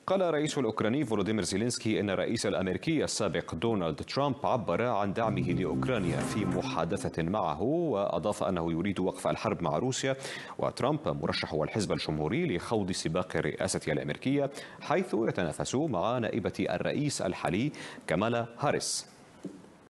قال الرئيس الأوكراني فولوديمير زيلينسكي إن الرئيس الأمريكي السابق دونالد ترامب عبر عن دعمه لأوكرانيا في محادثة معه، وأضاف أنه يريد وقف الحرب مع روسيا. وترامب مرشح الحزب الجمهوري لخوض سباق الرئاسة الأمريكية، حيث يتنافس مع نائبة الرئيس الحالي كامالا هاريس.